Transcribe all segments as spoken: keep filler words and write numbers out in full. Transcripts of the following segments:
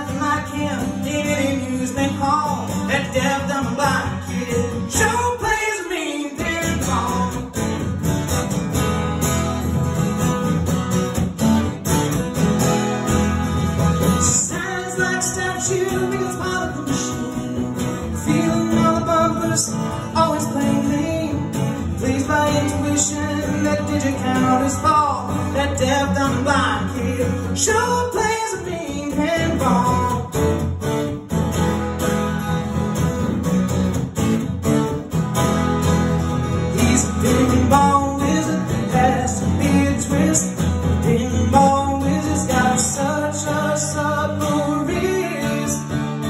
nothing like him in any amusement hall. That deaf, dumb, and blind kid sure plays a mean ping pong. Sounds like a statue, wheels pilot the machine, feeling all the bumpers, always playing clean. Pleased by intuition, that digit can always fall. That deaf, dumb, and blind kid sure plays a mean ping pong. He's a pinball wizard, has to be a twist. Pinball wizard's got such a subtle wrist.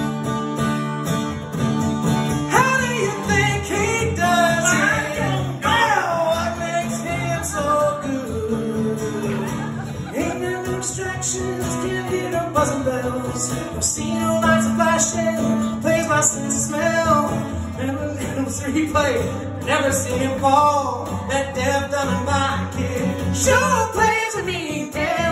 How do you think he does it? Oh, what makes him so good? Ain't no distractions, can't hear no buzzing bells, no see no lights flashing, plays by sense of smell. Never knows three play, never seen him fall. That deaf, dumb, and blind kid sure plays a mean ping